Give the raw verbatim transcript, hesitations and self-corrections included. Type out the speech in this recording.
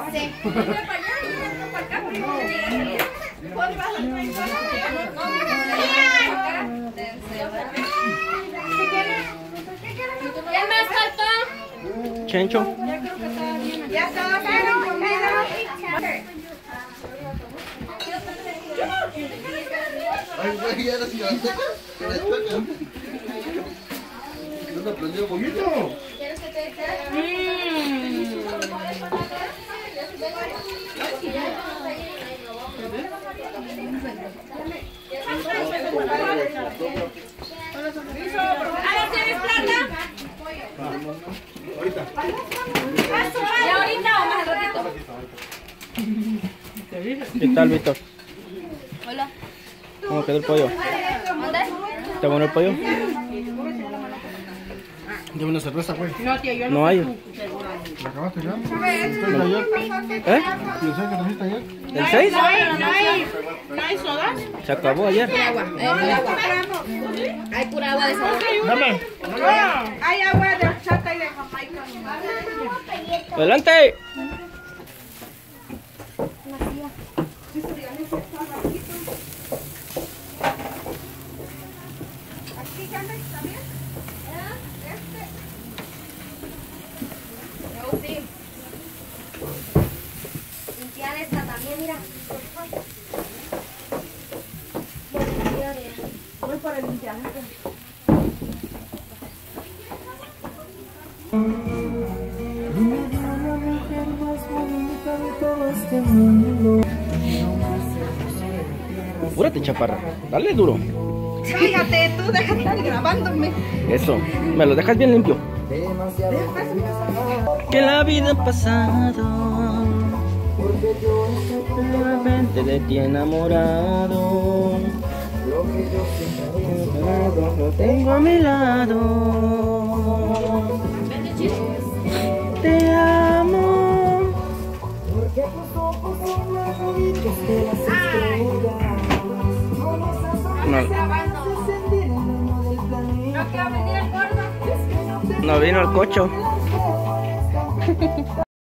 Sí. ¿Qué más faltó? Chencho. Ya está, pero comido. Ay, güey, ya eres grande. ¿No te aprendió un poquito? ¿Quieres que te diga? Ahorita. ¿Ya ahorita o más ratito? ¿Qué tal, Víctor? Hola. ¿Cómo quedó el pollo? ¿Dónde? ¿Está bueno el pollo? Lleva una cerveza, güey. No hay. ¿La acabaste ya? ¿Trajiste ayer? ¿Eh? ¿Y el seis que trajiste ayer? ¿El seis? No hay, no hay, no hay sodas. Se acabó ayer. Agua. Eh, agua. Hay pura agua de sabor. Dame. Hay agua de horchata y de Jamaica. ¡Adelante! Limpiar esta también, mira. Voy por el limpiamiento. Apúrate, chaparra. Dale duro. Fíjate, tú deja de estar grabándome. Eso. Me lo dejas bien limpio. Que la vida ha pasado. Nuevamente de ti enamorado. Lo tengo a mi lado. Te amo. No, no vino el cocho.